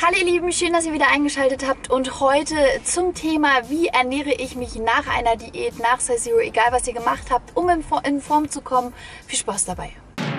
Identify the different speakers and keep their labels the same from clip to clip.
Speaker 1: Hallo ihr Lieben, schön, dass ihr wieder eingeschaltet habt und heute zum Thema, wie ernähre ich mich nach einer Diät, nach Size Zero, egal was ihr gemacht habt, um in Form zu kommen. Viel Spaß dabei!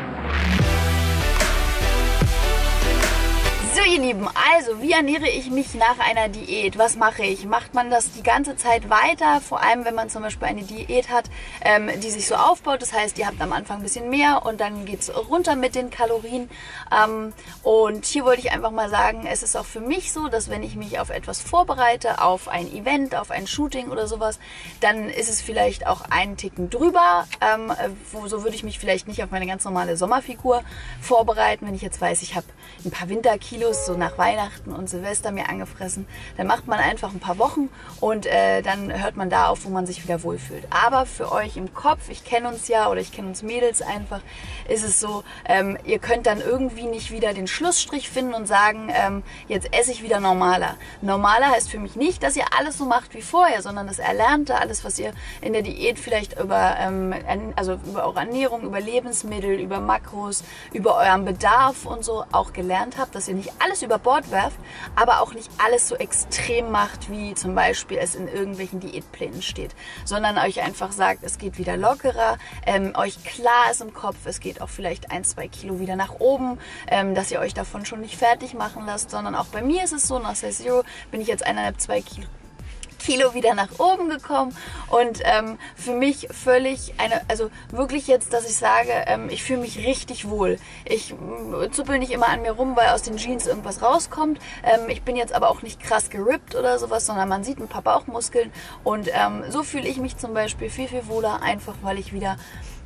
Speaker 1: So ihr Lieben, also wie ernähre ich mich nach einer Diät? Was mache ich? Macht man das die ganze Zeit weiter? Vor allem, wenn man zum Beispiel eine Diät hat, die sich so aufbaut. Das heißt, ihr habt am Anfang ein bisschen mehr und dann geht es runter mit den Kalorien. Und hier wollte ich einfach mal sagen, es ist auch für mich so, dass wenn ich mich auf etwas vorbereite, auf ein Event, auf ein Shooting oder sowas, dann ist es vielleicht auch einen Ticken drüber. So würde ich mich vielleicht nicht auf meine ganz normale Sommerfigur vorbereiten. Wenn ich jetzt weiß, ich habe ein paar Winterkilos so nach Weihnachten und Silvester mir angefressen, dann macht man einfach ein paar Wochen und dann hört man da auf, wo man sich wieder wohlfühlt. Aber für euch im Kopf, ich kenne uns ja oder ich kenne uns Mädels einfach, ist es so, ihr könnt dann irgendwie nicht wieder den Schlussstrich finden und sagen, jetzt esse ich wieder normaler. Normaler heißt für mich nicht, dass ihr alles so macht wie vorher, sondern das Erlernte, alles was ihr in der Diät vielleicht über eure Ernährung, über Lebensmittel, über Makros, über euren Bedarf und so auch gelernt habt, dass ihr nicht alles über Bord werft, aber auch nicht alles so extrem macht, wie zum Beispiel es in irgendwelchen Diätplänen steht, sondern euch einfach sagt, es geht wieder lockerer, euch klar ist im Kopf, es geht auch vielleicht 1-2 Kilo wieder nach oben, dass ihr euch davon schon nicht fertig machen lasst, sondern auch bei mir ist es so, nach Size Zero bin ich jetzt 1,5-2 Kilo wieder nach oben gekommen und für mich völlig wirklich jetzt, dass ich sage, ich fühle mich richtig wohl. Ich zuppel nicht immer an mir rum, weil aus den Jeans irgendwas rauskommt. Ich bin jetzt aber auch nicht krass gerippt oder sowas, sondern man sieht ein paar Bauchmuskeln und so fühle ich mich zum Beispiel viel, viel wohler, einfach weil ich wieder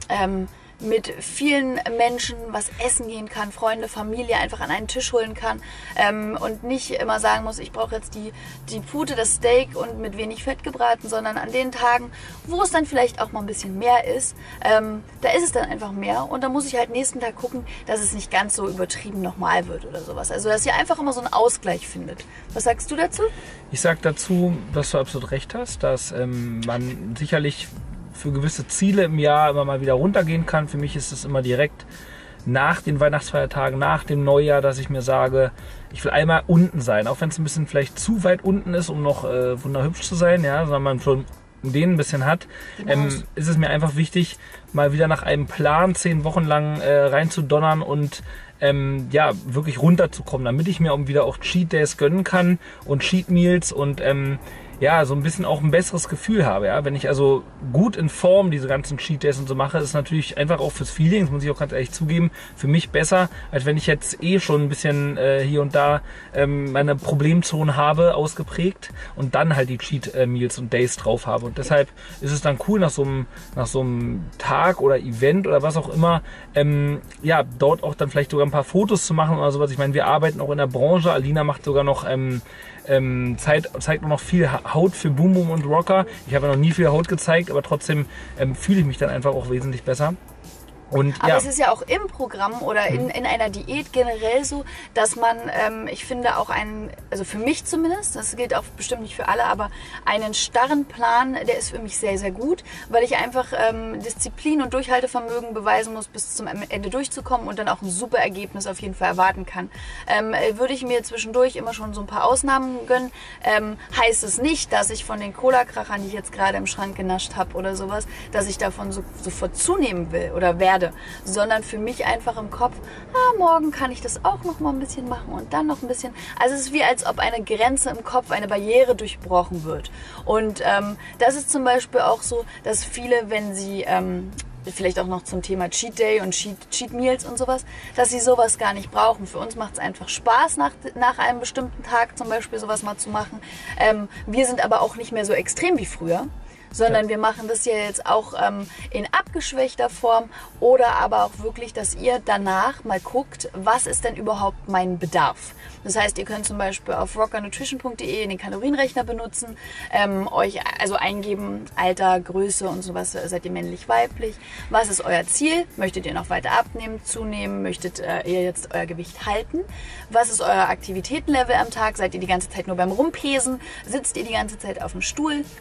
Speaker 1: mit vielen Menschen was essen gehen kann, Freunde, Familie einfach an einen Tisch holen kann und nicht immer sagen muss, ich brauche jetzt die Pute, das Steak und mit wenig Fett gebraten, sondern an den Tagen, wo es dann vielleicht auch mal ein bisschen mehr ist, da ist es dann einfach mehr und da muss ich halt nächsten Tag gucken, dass es nicht ganz so übertrieben normal wird oder sowas. Also, dass ihr einfach immer so einen Ausgleich findet. Was sagst du dazu?
Speaker 2: Ich sag dazu, dass du absolut recht hast, dass man sicherlich für gewisse Ziele im Jahr immer mal wieder runtergehen kann. Für mich ist es immer direkt nach den Weihnachtsfeiertagen, nach dem Neujahr, dass ich mir sage, ich will einmal unten sein, auch wenn es ein bisschen vielleicht zu weit unten ist, um noch wunderhübsch zu sein, ja, sondern man schon den ein bisschen hat, ist es mir einfach wichtig, mal wieder nach einem Plan 10 Wochen lang reinzudonnern und ja, wirklich runterzukommen, damit ich mir wieder auch Cheat Days gönnen kann und Cheat Meals und ja, so ein bisschen auch ein besseres Gefühl habe. Ja? Wenn ich also gut in Form diese ganzen Cheat Days und so mache, ist es natürlich einfach auch fürs Feeling, das muss ich auch ganz ehrlich zugeben, für mich besser, als wenn ich jetzt schon ein bisschen hier und da meine Problemzone habe, ausgeprägt und dann halt die Cheat Meals und Days drauf habe. Und deshalb ist es dann cool, nach so einem Tag oder Event oder was auch immer, ja, dort auch dann vielleicht sogar ein paar Fotos zu machen oder sowas. Ich meine, wir arbeiten auch in der Branche. Alina macht sogar noch zeigt noch viel Haut für Boom Boom und Rocker. Ich habe ja noch nie viel Haut gezeigt, aber trotzdem fühle ich mich dann einfach auch wesentlich besser. Und,
Speaker 1: aber
Speaker 2: ja.
Speaker 1: Es ist ja auch im Programm oder in einer Diät generell so, dass man, ich finde auch also für mich zumindest, das gilt auch bestimmt nicht für alle, aber einen starren Plan, der ist für mich sehr, sehr gut, weil ich einfach Disziplin und Durchhaltevermögen beweisen muss, bis zum Ende durchzukommen und dann auch ein super Ergebnis auf jeden Fall erwarten kann. Würde ich mir zwischendurch immer schon so ein paar Ausnahmen gönnen, heißt es nicht, dass ich von den Cola-Krachern, die ich jetzt gerade im Schrank genascht habe oder sowas, dass ich davon sofort zunehmen will oder werde, sondern für mich einfach im Kopf, morgen kann ich das auch noch mal ein bisschen machen und dann noch ein bisschen. Also es ist wie, als ob eine Grenze im Kopf, eine Barriere durchbrochen wird. Und das ist zum Beispiel auch so, dass viele, wenn sie vielleicht auch noch zum Thema Cheat Day und Cheat Meals und sowas, dass sie sowas gar nicht brauchen. Für uns macht es einfach Spaß, nach einem bestimmten Tag zum Beispiel sowas mal zu machen. Wir sind aber auch nicht mehr so extrem wie früher, sondern wir machen das ja jetzt auch in abgeschwächter Form oder aber auch wirklich, dass ihr danach mal guckt, was ist denn überhaupt mein Bedarf. Das heißt, ihr könnt zum Beispiel auf rockernutrition.de den Kalorienrechner benutzen, euch also eingeben, Alter, Größe und sowas, seid ihr männlich, weiblich, was ist euer Ziel, möchtet ihr noch weiter abnehmen, zunehmen, möchtet ihr jetzt euer Gewicht halten, was ist euer Aktivitätenlevel am Tag, seid ihr die ganze Zeit nur beim Rumpesen, sitzt ihr die ganze Zeit auf dem Stuhl,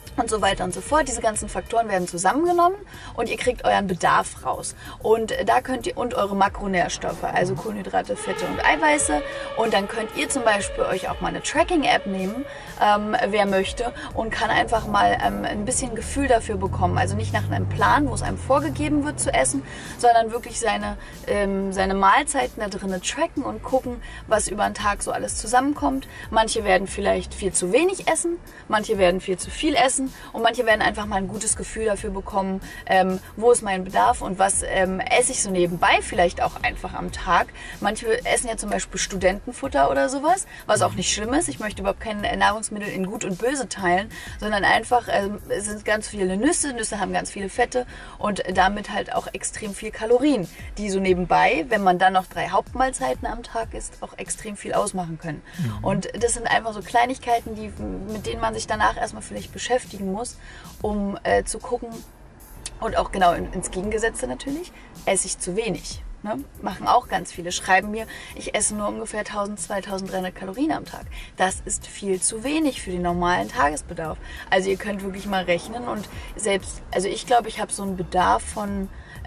Speaker 1: und so weiter und so fort. Diese ganzen Faktoren werden zusammengenommen und ihr kriegt euren Bedarf raus. Und da könnt ihr, und eure Makronährstoffe, also Kohlenhydrate, Fette und Eiweiße. Und dann könnt ihr zum Beispiel euch auch mal eine Tracking-App nehmen, wer möchte, und kann einfach mal ein bisschen Gefühl dafür bekommen. Also nicht nach einem Plan, wo es einem vorgegeben wird zu essen, sondern wirklich seine Mahlzeiten da drinnen tracken und gucken, was über den Tag so alles zusammenkommt. Manche werden vielleicht viel zu wenig essen, manche werden viel zu viel essen. Und manche werden einfach mal ein gutes Gefühl dafür bekommen, wo ist mein Bedarf und was esse ich so nebenbei vielleicht auch einfach am Tag. Manche essen ja zum Beispiel Studentenfutter oder sowas, was auch nicht schlimm ist. Ich möchte überhaupt keine Nahrungsmittel in Gut und Böse teilen, sondern einfach, es sind ganz viele Nüsse. Nüsse haben ganz viele Fette und damit halt auch extrem viel Kalorien, die so nebenbei, wenn man dann noch 3 Hauptmahlzeiten am Tag isst, auch extrem viel ausmachen können. Und das sind einfach so Kleinigkeiten, mit denen man sich danach erstmal vielleicht beschäftigen muss, um zu gucken, und auch genau ins Gegengesetzte natürlich, esse ich zu wenig. Ne? Machen auch ganz viele, schreiben mir, ich esse nur ungefähr 1.000-2.300 Kalorien am Tag. Das ist viel zu wenig für den normalen Tagesbedarf. Also ihr könnt wirklich mal rechnen und selbst, also ich glaube, ich habe so einen Bedarf von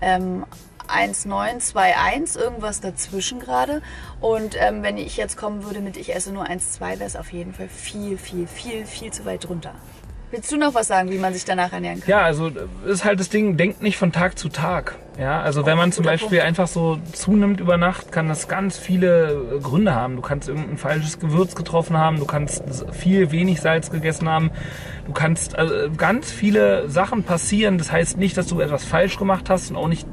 Speaker 1: 1,9, 2,1, irgendwas dazwischen gerade. Und wenn ich jetzt kommen würde mit ich esse nur 1,2, wäre es auf jeden Fall viel zu weit drunter. Willst du noch was sagen, wie man sich danach ernähren kann?
Speaker 2: Ja, also ist halt das Ding, denkt nicht von Tag zu Tag. Ja, also wenn man zum Beispiel einfach so zunimmt über Nacht, kann das ganz viele Gründe haben. Du kannst irgendein falsches Gewürz getroffen haben, du kannst wenig Salz gegessen haben, du kannst, also ganz viele Sachen passieren. Das heißt nicht, dass du etwas falsch gemacht hast und auch nicht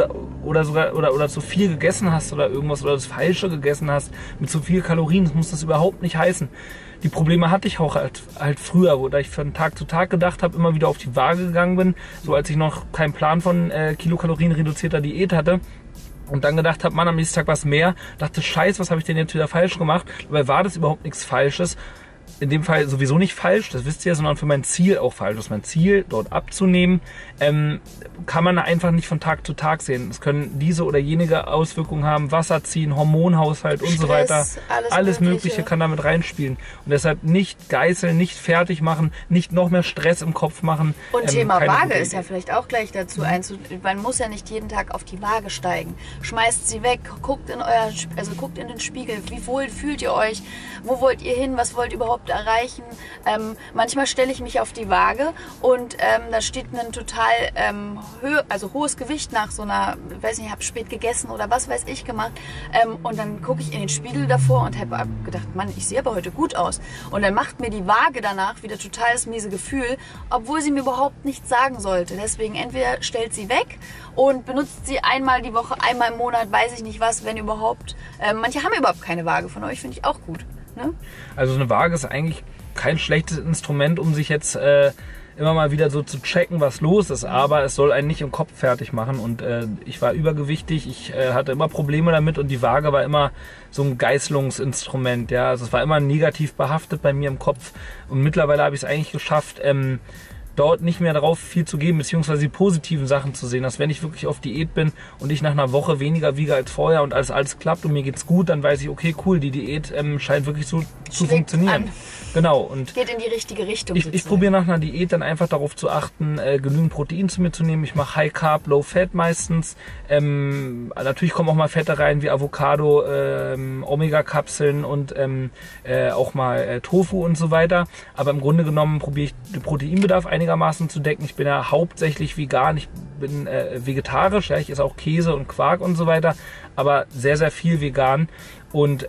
Speaker 2: oder zu viel gegessen hast oder irgendwas oder das Falsche gegessen hast mit zu viel Kalorien. Das muss das überhaupt nicht heißen. Die Probleme hatte ich auch halt früher, wo ich von Tag zu Tag gedacht habe, immer wieder auf die Waage gegangen bin, so als ich noch keinen Plan von Kilokalorien reduzierter Diät hatte. Und dann gedacht habe, Mann, am nächsten Tag was mehr. Dachte, scheiße, was habe ich denn jetzt wieder falsch gemacht? Dabei war das überhaupt nichts Falsches. In dem Fall sowieso nicht falsch, das wisst ihr, sondern für mein Ziel auch falsch. Das ist mein Ziel, dort abzunehmen, kann man einfach nicht von Tag zu Tag sehen. Es können diese oder jenige Auswirkungen haben, Wasser ziehen, Hormonhaushalt und so weiter. Alles Mögliche kann damit reinspielen. Und deshalb nicht geißeln, nicht fertig machen, nicht noch mehr Stress im Kopf machen.
Speaker 1: Und Thema Waage ist ja vielleicht auch gleich dazu man muss ja nicht jeden Tag auf die Waage steigen. Schmeißt sie weg, guckt in den Spiegel, wie wohl fühlt ihr euch, wo wollt ihr hin, was wollt ihr überhaupt erreichen. Manchmal stelle ich mich auf die Waage und da steht ein total hohes Gewicht nach so einer, weiß nicht, ich habe spät gegessen oder was weiß ich gemacht. Und dann gucke ich in den Spiegel davor und habe gedacht, Mann, ich sehe aber heute gut aus. Und dann macht mir die Waage danach wieder total das miese Gefühl, obwohl sie mir überhaupt nichts sagen sollte. Deswegen entweder stellt sie weg und benutzt sie einmal die Woche, einmal im Monat, weiß ich nicht was, wenn überhaupt. Manche haben überhaupt keine Waage von euch, finde ich auch gut. Ne?
Speaker 2: Also eine Waage ist eigentlich kein schlechtes Instrument, um sich jetzt immer mal wieder so zu checken, was los ist, aber es soll einen nicht im Kopf fertig machen. Und ich war übergewichtig, ich hatte immer Probleme damit und die Waage war immer so ein Geißelungsinstrument. Ja? Also es war immer negativ behaftet bei mir im Kopf und mittlerweile habe ich es eigentlich geschafft, dort nicht mehr darauf viel zu geben, beziehungsweise die positiven Sachen zu sehen. Dass wenn ich wirklich auf Diät bin und ich nach einer Woche weniger wiege als vorher und alles klappt und mir geht's gut, dann weiß ich, okay, cool, die Diät scheint wirklich so zu funktionieren.
Speaker 1: An.
Speaker 2: Genau. Und
Speaker 1: geht in die richtige Richtung.
Speaker 2: Ich probiere nach einer Diät dann einfach darauf zu achten, genügend Protein zu mir zu nehmen. Ich mache High Carb, Low Fat meistens. Natürlich kommen auch mal Fette rein wie Avocado, Omega-Kapseln und auch mal Tofu und so weiter. Aber im Grunde genommen probiere ich den Proteinbedarf einigermaßen zu decken. Ich bin ja hauptsächlich vegan, ich bin vegetarisch, ja, ich esse auch Käse und Quark und so weiter, aber sehr, sehr viel vegan und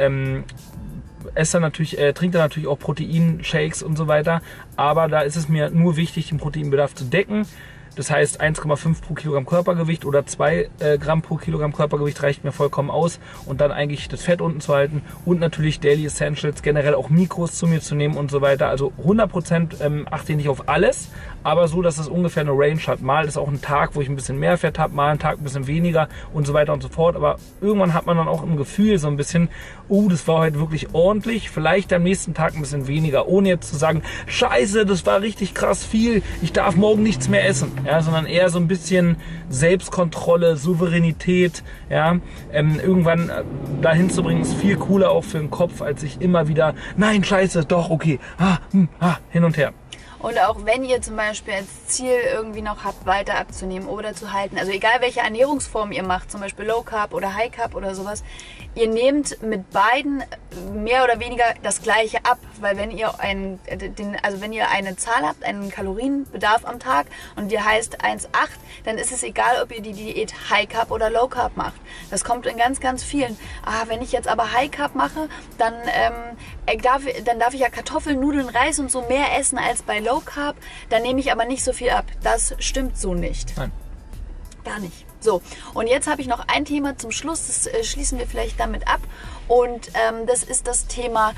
Speaker 2: trinkt dann natürlich auch Proteinshakes und so weiter, aber da ist es mir nur wichtig, den Proteinbedarf zu decken. Das heißt 1,5 pro Kilogramm Körpergewicht oder 2 Gramm pro Kilogramm Körpergewicht reicht mir vollkommen aus und dann eigentlich das Fett unten zu halten und natürlich Daily Essentials, generell auch Mikros zu mir zu nehmen und so weiter. Also 100% achte ich nicht auf alles, aber so, dass es ungefähr eine Range hat. Mal ist auch ein Tag, wo ich ein bisschen mehr Fett habe, mal ein Tag ein bisschen weniger und so weiter und so fort. Aber irgendwann hat man dann auch im Gefühl so ein bisschen, das war heute wirklich ordentlich, vielleicht am nächsten Tag ein bisschen weniger, ohne jetzt zu sagen, scheiße, das war richtig krass viel, ich darf morgen nichts mehr essen. Ja, sondern eher so ein bisschen Selbstkontrolle, Souveränität, ja, irgendwann dahin zu bringen, ist viel cooler auch für den Kopf, als sich immer wieder, nein, scheiße, doch, okay, hin und her.
Speaker 1: Und auch wenn ihr zum Beispiel als Ziel irgendwie noch habt, weiter abzunehmen oder zu halten, also egal welche Ernährungsform ihr macht, zum Beispiel Low Carb oder High Carb oder sowas, ihr nehmt mit beiden mehr oder weniger das Gleiche ab, weil wenn ihr wenn ihr eine Zahl habt, einen Kalorienbedarf am Tag und die heißt 1,8, dann ist es egal, ob ihr die Diät High Carb oder Low Carb macht. Das kommt in ganz, ganz vielen. Wenn ich jetzt aber High Carb mache, dann darf ich ja Kartoffeln, Nudeln, Reis und so mehr essen als bei Low Carb, dann nehme ich aber nicht so viel ab. Das stimmt so nicht.
Speaker 2: Nein.
Speaker 1: Gar nicht. So, und jetzt habe ich noch ein Thema zum Schluss, das schließen wir vielleicht damit ab. Und das ist das Thema,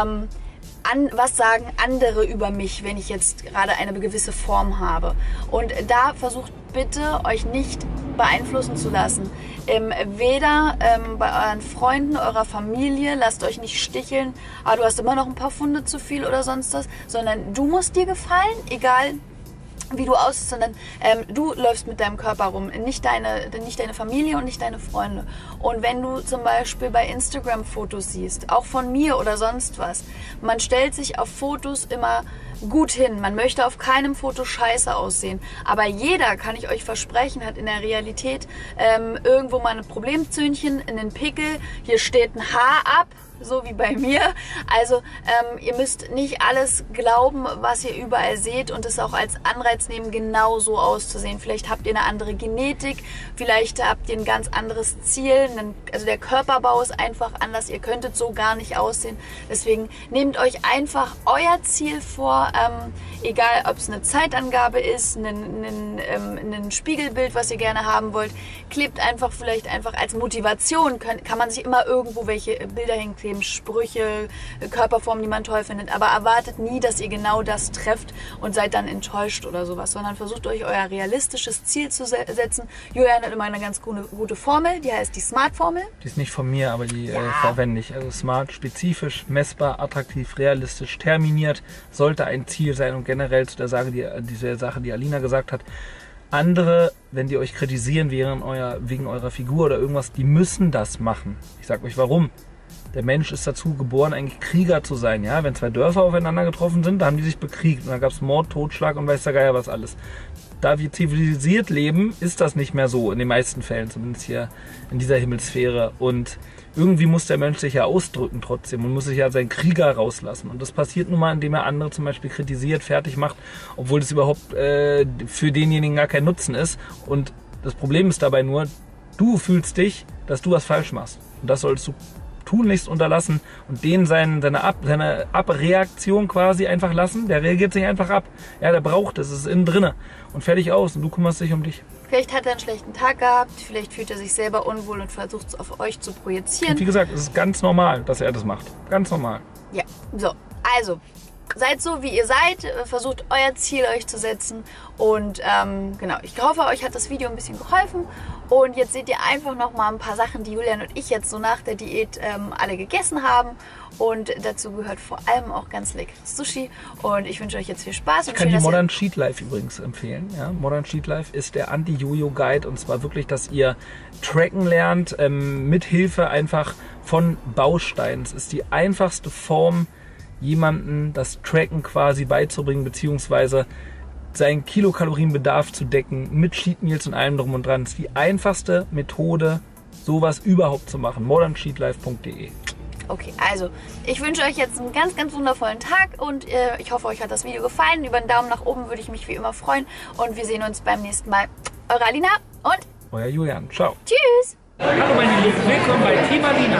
Speaker 1: was sagen andere über mich, wenn ich jetzt gerade eine gewisse Form habe. Und da versucht bitte, euch nicht beeinflussen zu lassen. Weder bei euren Freunden, eurer Familie, lasst euch nicht sticheln, du hast immer noch ein paar Pfunde zu viel oder sonst was, sondern du musst dir gefallen, egal wie du aussiehst, sondern du läufst mit deinem Körper rum, nicht deine Familie und nicht deine Freunde. Und wenn du zum Beispiel bei Instagram Fotos siehst, auch von mir oder sonst was, man stellt sich auf Fotos immer gut hin. Man möchte auf keinem Foto scheiße aussehen. Aber jeder, kann ich euch versprechen, hat in der Realität irgendwo mal ein Problemzöhnchen, einen Pickel, hier steht ein Haar ab, so wie bei mir. Also ihr müsst nicht alles glauben, was ihr überall seht und es auch als Anreiz nehmen, genau so auszusehen. Vielleicht habt ihr eine andere Genetik, vielleicht habt ihr ein ganz anderes Ziel, also der Körperbau ist einfach anders, ihr könntet so gar nicht aussehen. Deswegen nehmt euch einfach euer Ziel vor, egal ob es eine Zeitangabe ist, ein Spiegelbild, was ihr gerne haben wollt, klebt vielleicht einfach als Motivation, kann man sich immer irgendwo welche Bilder hinkleben, Sprüche, Körperformen, die man toll findet, aber erwartet nie, dass ihr genau das trefft und seid dann enttäuscht oder sowas, sondern versucht euch euer realistisches Ziel zu setzen. Julian hat immer eine ganz gute Formel, die heißt die Smart-Formel. Die
Speaker 2: ist nicht von mir, aber die verwende ich. Also smart, spezifisch, messbar, attraktiv, realistisch, terminiert, sollte ein Ziel sein und generell zu der Sache, die Alina gesagt hat, andere, wenn die euch kritisieren wegen eurer Figur oder irgendwas, die müssen das machen. Ich sage euch warum. Der Mensch ist dazu geboren, eigentlich Krieger zu sein. Ja? Wenn zwei Dörfer aufeinander getroffen sind, da haben die sich bekriegt. Und dann gab es Mord, Totschlag und weiß der Geier was alles. Da wir zivilisiert leben, ist das nicht mehr so. In den meisten Fällen, zumindest hier in dieser Himmelsphäre. Und irgendwie muss der Mensch sich ja ausdrücken trotzdem und muss sich ja seinen Krieger rauslassen. Und das passiert nun mal, indem er andere zum Beispiel kritisiert, fertig macht, obwohl das überhaupt für denjenigen gar kein Nutzen ist. Und das Problem ist dabei nur, du fühlst dich, dass du was falsch machst. Und das solltest du tunlichst unterlassen und seine Abreaktion quasi einfach lassen. Der reagiert sich einfach ab. Ja, der braucht es, ist innen drinne und fertig aus und du kümmerst dich um dich.
Speaker 1: Vielleicht hat er einen schlechten Tag gehabt, vielleicht fühlt er sich selber unwohl und versucht es auf euch zu projizieren. Und
Speaker 2: wie gesagt, es ist ganz normal, dass er das macht. Ganz normal.
Speaker 1: Ja, so, also seid so, wie ihr seid, versucht euer Ziel euch zu setzen und genau, ich hoffe, euch hat das Video ein bisschen geholfen und jetzt seht ihr einfach noch mal ein paar Sachen, die Julian und ich jetzt so nach der Diät alle gegessen haben und dazu gehört vor allem auch ganz leckeres Sushi und ich wünsche euch jetzt viel Spaß.
Speaker 2: Ich kann die Modern Cheat Life übrigens empfehlen. Ja? Modern Cheat Life ist der Anti-Jojo-Guide und zwar wirklich, dass ihr tracken lernt, mit Hilfe einfach von Bausteinen. Es ist die einfachste Form, jemanden das Tracken quasi beizubringen, beziehungsweise seinen Kilokalorienbedarf zu decken mit Cheat Meals und allem drum und dran. Das ist die einfachste Methode, sowas überhaupt zu machen. moderncheatlife.de.
Speaker 1: Okay, also ich wünsche euch jetzt einen ganz, ganz wundervollen Tag und ich hoffe, euch hat das Video gefallen. Über einen Daumen nach oben würde ich mich wie immer freuen und wir sehen uns beim nächsten Mal. Eure Alina und
Speaker 2: euer Julian. Ciao.
Speaker 1: Tschüss.
Speaker 2: Hallo meine Lieben, willkommen bei Team Alina.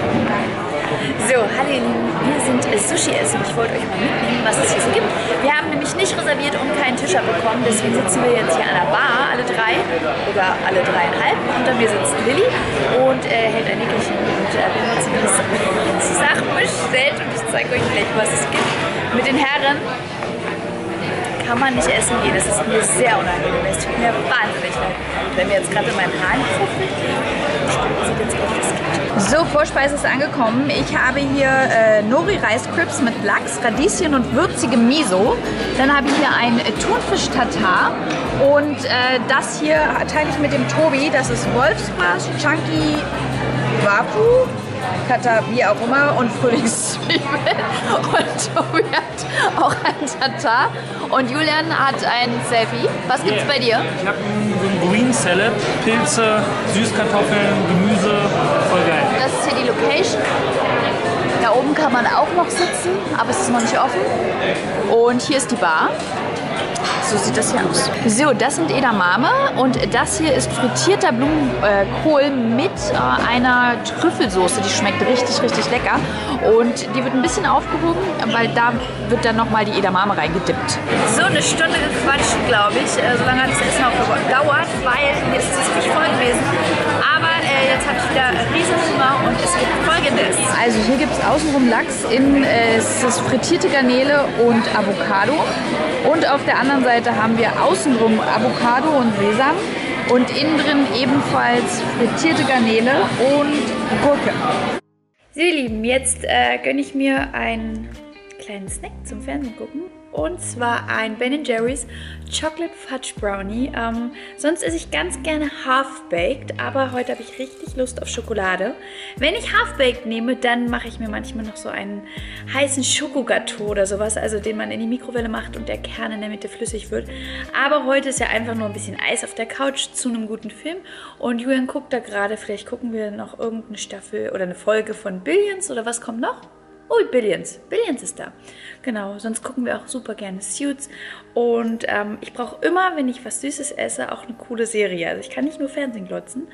Speaker 1: So, hallo ihr Lieben, wir sind Sushi essen. Ich wollte euch mal mitnehmen, was es hier so gibt. Wir haben nämlich nicht reserviert und keinen Tisch bekommen, deswegen sitzen wir jetzt hier an der Bar, alle drei oder alle 3,5. Unter mir sitzt Lilly und hält ein Nickerchen und wir haben uns die Sachen bestellt und ich zeige euch gleich, was es gibt. Mit den Herren kann man nicht essen gehen, das ist mir sehr unangenehm, es tut mir wahnsinnig leid. Wenn wir jetzt gerade in meinen Haaren gefunden sieht jetzt aus, was es gibt. So, Vorspeise ist angekommen. Ich habe hier Nori-Reis-Crips mit Lachs, Radieschen und würzigem Miso. Dann habe ich hier ein Thunfisch-Tatar und das hier teile ich mit dem Tobi. Das ist Wolfsbarsch, Chunky Wapu, Kata, wie auch immer und Frühlingszwiebeln. Und Tobi hat auch ein Tatar und Julian hat ein Selfie. Was gibt's bei dir?
Speaker 2: Ich habe so ein Green Salad, Pilze, Süßkartoffeln, Gemüse, voll geil.
Speaker 1: Das ist hier die Location. Da oben kann man auch noch sitzen, aber es ist noch nicht offen. Und hier ist die Bar. So sieht das hier aus. So, das sind Edamame und das hier ist frittierter Blumenkohl mit einer Trüffelsoße. Die schmeckt richtig, richtig lecker. Und die wird ein bisschen aufgehoben, weil da wird dann nochmal die Edamame reingedippt. So, eine Stunde gequatscht, glaube ich. So lange hat das Essen auch gedauert, weil jetzt ist es nicht voll gewesen. Aber jetzt habe ich wieder riesen Hunger und es gibt Folgendes. Also hier gibt es außenrum Lachs, innen ist es frittierte Garnele und Avocado. Und auf der anderen Seite haben wir außenrum Avocado und Sesam und innen drin ebenfalls frittierte Garnele und Gurke. So ihr Lieben, jetzt gönne ich mir einen kleinen Snack zum Fernsehen gucken. Und zwar ein Ben & Jerry's Chocolate Fudge Brownie. Sonst esse ich ganz gerne Half-Baked, aber heute habe ich richtig Lust auf Schokolade. Wenn ich Half-Baked nehme, dann mache ich mir manchmal noch so einen heißen Schokogâteau oder sowas, also den man in die Mikrowelle macht und der Kern in der Mitte flüssig wird. Aber heute ist ja einfach nur ein bisschen Eis auf der Couch zu einem guten Film. Und Julian guckt da gerade, vielleicht gucken wir noch irgendeine Staffel oder eine Folge von Billions oder was kommt noch? Oh, Billions. Billions ist da. Genau, sonst gucken wir auch super gerne Suits. Und ich brauche immer, wenn ich was Süßes esse, auch eine coole Serie. Also ich kann nicht nur Fernsehen glotzen.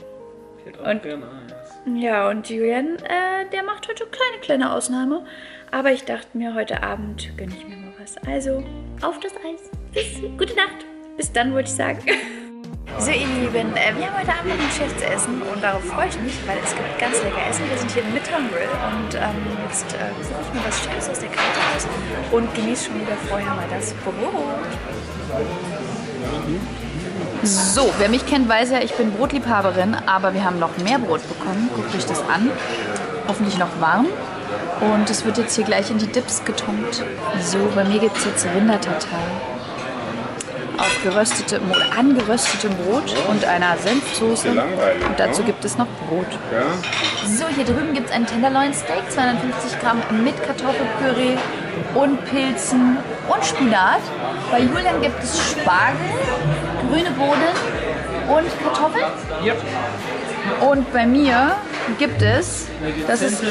Speaker 1: Und, ja, und Julian, der macht heute eine kleine Ausnahme. Aber ich dachte mir, heute Abend gönne ich mir mal was. Also, auf das Eis. Gute Nacht. Bis dann, wollte ich sagen. So ihr Lieben, wir haben heute Abend noch ein Geschäftsessen und darauf freue ich mich, weil es gibt ganz lecker Essen. Wir sind hier im Midtown Grill und jetzt suche ich mir was Schönes aus der Karte aus und genieße schon wieder vorher mal das Brot. So, wer mich kennt, weiß ja, ich bin Brotliebhaberin, aber wir haben noch mehr Brot bekommen. Guckt euch das an. Hoffentlich noch warm. Und es wird jetzt hier gleich in die Dips getunkt. So, bei mir gibt es jetzt Rindertatar. Auf geröstetem oder angeröstetem Brot und einer Senfsoße. Und dazu gibt es noch Brot. So, hier drüben gibt es ein Tenderloin Steak, 250 Gramm mit Kartoffelpüree und Pilzen und Spinat. Bei Julian gibt es Spargel, grüne Bohnen und Kartoffeln.
Speaker 2: Ja.
Speaker 1: Und bei mir gibt es, das ist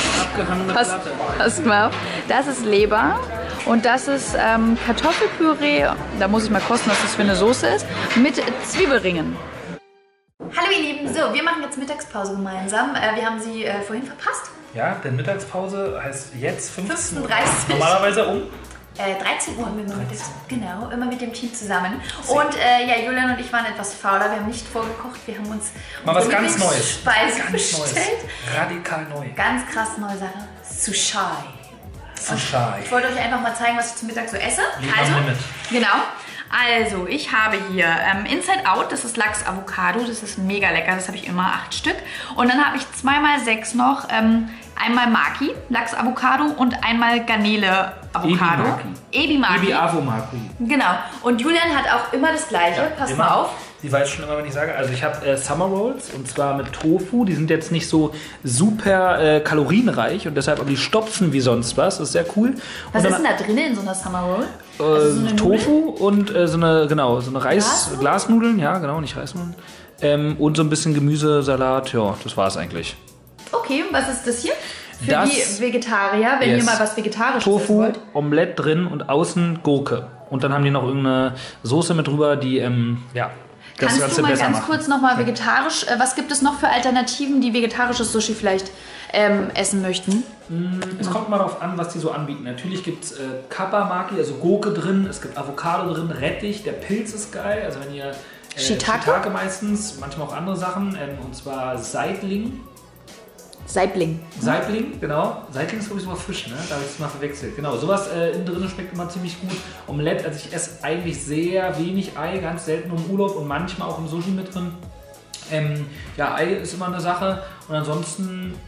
Speaker 1: das ist Leber. Und das ist Kartoffelpüree, da muss ich mal kosten, was das für eine Soße ist, mit Zwiebelringen. Hallo ihr Lieben, so, wir machen jetzt Mittagspause gemeinsam. Wir haben sie vorhin verpasst.
Speaker 2: Ja, denn Mittagspause heißt jetzt 15:30 Uhr.
Speaker 1: Normalerweise
Speaker 2: um
Speaker 1: 13 Uhr haben wir immer genau, immer mit dem Team zusammen. Und ja, Julian und ich waren etwas fauler, wir haben nicht vorgekocht, wir haben uns
Speaker 2: mal was ganz Neues.
Speaker 1: Speise bestellt.
Speaker 2: Radikal neu.
Speaker 1: Ganz krass neue Sache. Sushi.
Speaker 2: Sushi.
Speaker 1: Ich wollte euch einfach mal zeigen, was ich zum Mittag so esse.
Speaker 2: Also,
Speaker 1: genau. Also, ich habe hier Inside Out, das ist Lachs Avocado, das ist mega lecker, das habe ich immer 8 Stück. Und dann habe ich 2x6 noch, einmal Maki, Lachs Avocado und einmal Garnele Avocado. Ebi Maki.
Speaker 2: Ebi Avo Maki.
Speaker 1: Genau. Und Julian hat auch immer das Gleiche, ja, passt mal auf.
Speaker 2: Sie weiß schon immer, wenn ich sage, also ich habe Summer Rolls und zwar mit Tofu. Die sind jetzt nicht so super kalorienreich und deshalb auch die stopfen wie sonst was. Das ist sehr cool.
Speaker 1: Was ist denn da drin in so einer Summer Roll? Also so eine
Speaker 2: Tofu und so eine Glasnudeln, ja genau, nicht Reisnudeln. Und so ein bisschen Gemüse, Salat, ja, das war es eigentlich.
Speaker 1: Okay, was ist das hier? Für die Vegetarier, wenn ihr mal was Vegetarisches
Speaker 2: Tofu,
Speaker 1: essen wollt.
Speaker 2: Omelette drin und außen Gurke. Und dann haben die noch irgendeine Soße mit drüber, die, ja, das
Speaker 1: Kannst
Speaker 2: Ganze
Speaker 1: du mal
Speaker 2: besser
Speaker 1: ganz
Speaker 2: machen.
Speaker 1: Kurz nochmal vegetarisch, was gibt es noch für Alternativen, die vegetarisches Sushi vielleicht essen möchten?
Speaker 2: Es kommt mal darauf an, was die so anbieten. Natürlich gibt es Kappa-Maki, also Gurke drin, es gibt Avocado drin, Rettich, der Pilz ist geil. Also wenn ihr Shiitake meistens, manchmal auch andere Sachen, und zwar Saibling.
Speaker 1: Saibling,
Speaker 2: genau. Saibling ist sowieso Fisch, ne? Da habe ich es mal verwechselt. Genau, sowas innen drin schmeckt immer ziemlich gut. Omelette, also ich esse eigentlich sehr wenig Ei, ganz selten im Urlaub und manchmal auch im Sushi mit drin. Ja, Ei ist immer eine Sache und ansonsten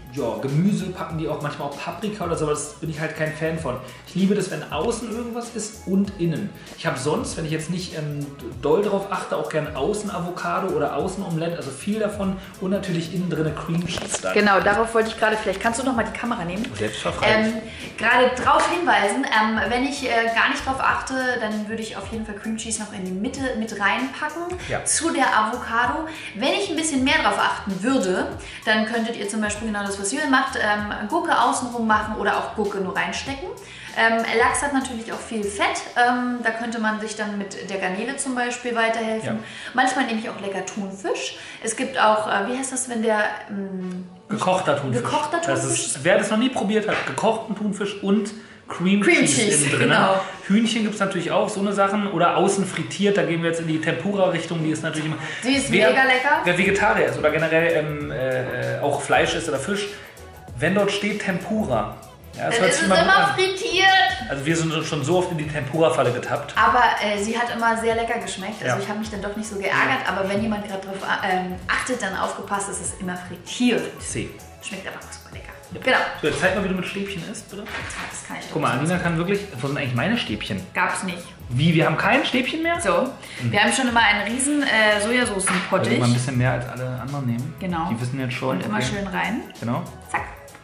Speaker 2: ja, Gemüse packen die auch, manchmal auch Paprika oder so, aber das bin ich halt kein Fan von. Ich liebe das, wenn außen irgendwas ist und innen. Ich habe sonst, wenn ich jetzt nicht doll drauf achte, auch gern außen Avocado oder außen Omelette, also viel davon und natürlich innen drin Cream Cheese. Dann.
Speaker 1: Genau, darauf wollte ich gerade, vielleicht kannst du noch mal die Kamera nehmen.
Speaker 2: Selbstverständlich.
Speaker 1: Gerade darauf hinweisen, wenn ich gar nicht drauf achte, dann würde ich auf jeden Fall Cream Cheese noch in die Mitte mit reinpacken zu der Avocado. Wenn ich ein bisschen mehr drauf achten würde, dann könntet ihr zum Beispiel genau das, was Julian macht, Gurke außenrum machen oder auch Gurke nur reinstecken. Lachs hat natürlich auch viel Fett, da könnte man sich dann mit der Garnele zum Beispiel weiterhelfen. Ja. Manchmal nehme ich auch lecker Thunfisch. Es gibt auch, wie heißt das, wenn der...
Speaker 2: gekochter Thunfisch.
Speaker 1: Gekochter Thunfisch.
Speaker 2: Wer das noch nie probiert hat, gekochten Thunfisch und Cream Cheese innen drin.
Speaker 1: Genau.
Speaker 2: Hühnchen gibt es natürlich auch, so eine Sachen. Oder außen frittiert, da gehen wir jetzt in die Tempura-Richtung, die ist natürlich immer...
Speaker 1: Die ist mega lecker.
Speaker 2: Wer Vegetarier ist oder generell auch Fleisch isst oder Fisch, wenn dort steht Tempura... Ja,
Speaker 1: es ist immer frittiert.
Speaker 2: Also wir sind schon so oft in die Tempura-Falle getappt.
Speaker 1: Aber sie hat immer sehr lecker geschmeckt. Also ich habe mich dann doch nicht so geärgert. Aber wenn jemand gerade darauf achtet, dann aufgepasst, es ist immer frittiert. Schmeckt aber auch super lecker. Ja. Genau.
Speaker 2: So, jetzt zeig mal, wie du mit Stäbchen isst, bitte.
Speaker 1: Das kann ich.
Speaker 2: Guck mal, Alina kann wirklich... Wo sind eigentlich meine Stäbchen?
Speaker 1: Gab's nicht.
Speaker 2: Wie? Wir haben kein Stäbchen mehr?
Speaker 1: So. Wir haben schon immer einen riesen Sojasoßenpottich.
Speaker 2: Also mal ein bisschen mehr als alle anderen nehmen.
Speaker 1: Genau.
Speaker 2: Die wissen jetzt schon.
Speaker 1: Und immer schön rein.
Speaker 2: Genau.
Speaker 1: Zack.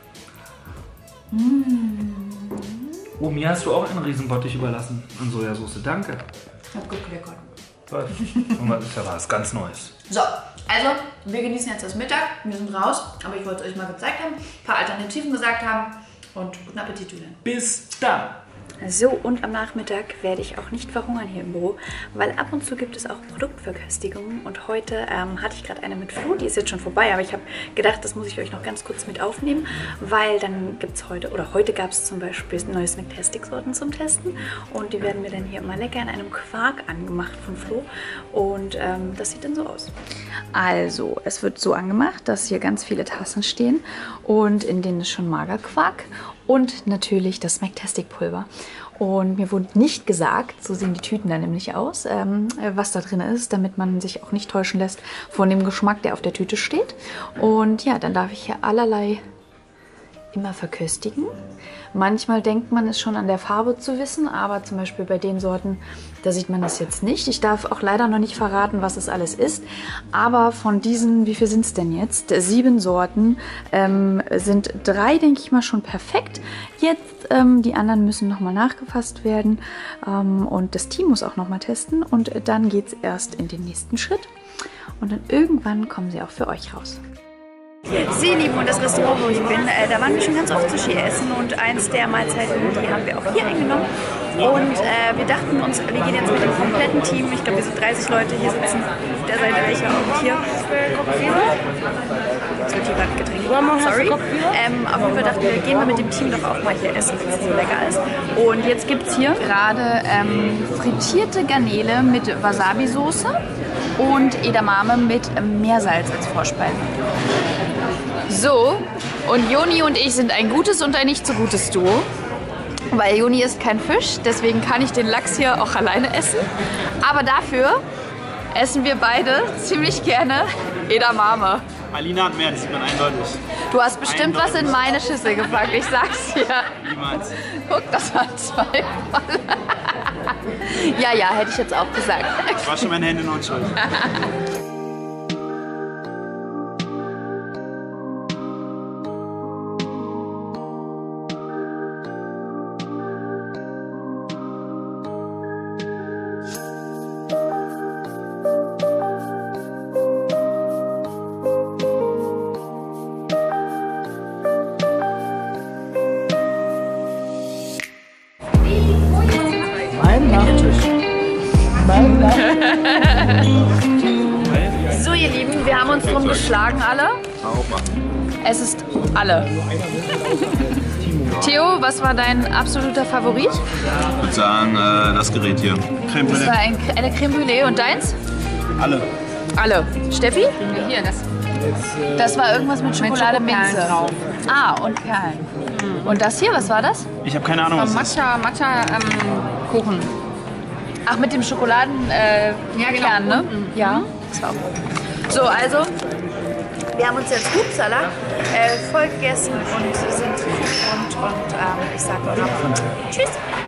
Speaker 2: Oh, mir hast du auch einen Riesenbottich überlassen an Sojasauce. Danke.
Speaker 1: Hat gut geleckert.
Speaker 2: Und das ist ja was ganz Neues.
Speaker 1: So, also wir genießen jetzt das Mittag. Wir sind raus, aber ich wollte es euch mal gezeigt haben, ein paar Alternativen gesagt haben und guten Appetit, Julian.
Speaker 2: Bis dann.
Speaker 1: So, und am Nachmittag werde ich auch nicht verhungern hier im Büro, weil ab und zu gibt es auch Produktverköstigungen und heute hatte ich gerade eine mit Flo, die ist jetzt schon vorbei, aber ich habe gedacht, das muss ich euch noch ganz kurz mit aufnehmen, weil dann gibt es heute gab es zum Beispiel neue Snacktastic-Sorten zum Testen und die werden mir dann hier immer lecker in einem Quark angemacht von Flo und das sieht dann so aus. Also, es wird so angemacht, dass hier ganz viele Tassen stehen und in denen ist schon Magerquark und natürlich das Snacktastic-Pulver. Und mir wurde nicht gesagt, so sehen die Tüten da nämlich aus, was da drin ist, damit man sich auch nicht täuschen lässt von dem Geschmack, der auf der Tüte steht. Und ja, dann darf ich hier allerlei immer verköstigen. Manchmal denkt man es schon an der Farbe zu wissen, aber zum Beispiel bei den Sorten, da sieht man das jetzt nicht. Ich darf auch leider noch nicht verraten, was es alles ist, aber von diesen, wie viel sind es denn jetzt? 7 Sorten sind 3, denke ich mal, schon perfekt. Jetzt, die anderen müssen nochmal nachgefasst werden und das Team muss auch nochmal testen und dann geht es erst in den nächsten Schritt und dann irgendwann kommen sie auch für euch raus. Sie lieben und das Restaurant, wo ich bin, da waren wir schon ganz oft Sushi essen und eins der Mahlzeiten, die haben wir auch hier eingenommen. Und wir dachten uns, wir gehen jetzt mit dem kompletten Team, ich glaube wir sind 30 Leute hier sitzen, auf der Seite welcher und hier. Jetzt wird hier gerade Getränke. Sorry. Auf jeden Fall dachten wir, gehen wir mit dem Team doch auch mal hier essen, weil es so lecker ist. Und jetzt gibt es hier gerade frittierte Garnele mit Wasabi-Soße und Edamame mit Meersalz als Vorspeise. So, und Joni und ich sind ein gutes und ein nicht so gutes Duo. Weil Joni isst kein Fisch, deswegen kann ich den Lachs hier auch alleine essen. Aber dafür essen wir beide ziemlich gerne Edamame.
Speaker 3: Alina hat mehr, das sieht man eindeutig.
Speaker 1: Du hast bestimmt was in meine Schüssel gepackt, ich sag's dir.
Speaker 3: Niemals.
Speaker 1: Guck, das waren 2 voll. Ja, hätte ich jetzt auch gesagt.
Speaker 3: Ich wasche meine Hände noch schon.
Speaker 1: So ihr Lieben, wir haben uns drum geschlagen alle. Es ist alle. Theo, was war dein absoluter Favorit?
Speaker 3: Ich würde sagen, das Gerät hier. Creme
Speaker 1: Das war eine Creme Brûlée und deins?
Speaker 3: Alle.
Speaker 1: Alle. Steffi?
Speaker 4: Hier,
Speaker 1: Das war irgendwas mit Schokolade Minze
Speaker 4: drauf.
Speaker 1: Ah, und Perlen. Und das hier, was war das?
Speaker 3: Ich habe keine Ahnung, was das ist.
Speaker 4: Matcha-Kuchen.
Speaker 1: Ach, mit dem Schokoladen
Speaker 4: Ja, genau.
Speaker 1: Kern, ne? Ja, das war auch gut. So, also, Wir haben uns jetzt Hupsala voll gegessen und sind und ich sage noch Tschüss.